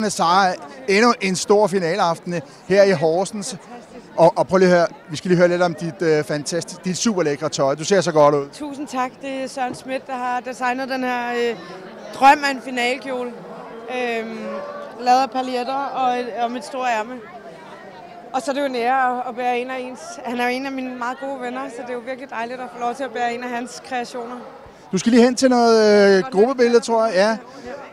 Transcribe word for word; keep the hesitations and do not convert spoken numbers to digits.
Sara, endnu en stor finaleaften her i Horsens. Og, og prøv lige at høre, vi skal lige høre lidt om dit øh, fantastisk, dit super lækre tøj. Du ser så godt ud. Tusind tak. Det er Søren Schmidt, der har designet den her øh, drøm af en finalekjole. Øh, lavet af paljetter og, et, og med et stort ærme. Og så er det jo en ære at, at bære en af ens. Han er jo en af mine meget gode venner, så det er jo virkelig dejligt at få lov til at bære en af hans kreationer. Du skal lige hen til noget øh, gruppebillede, tror jeg. Ja.